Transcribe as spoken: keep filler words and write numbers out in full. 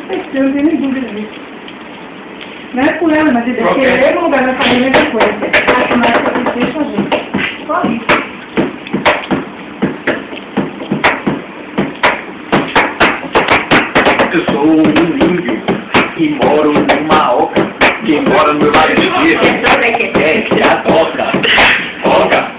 Eu não tenho nem dúvida disso. Não é por ela, mas ele querer no lugar da família depois. Acho mais que eu deixo a gente. Só isso. Eu sou um índio que moro numa oca. Quem mora no lado de dia é que a toca. Toca.